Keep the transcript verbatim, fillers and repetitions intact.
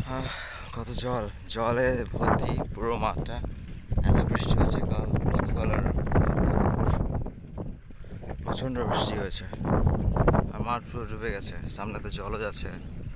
আহ, কত জল, জলে ভর্তি পুরো মাঠটা। এত বৃষ্টি হয়েছে কাল, গতকাল আর গত পরশু প্রচণ্ড বৃষ্টি হয়েছে, আর মাঠ পুরো ডুবে গেছে, সামনে তো জলও যাচ্ছে।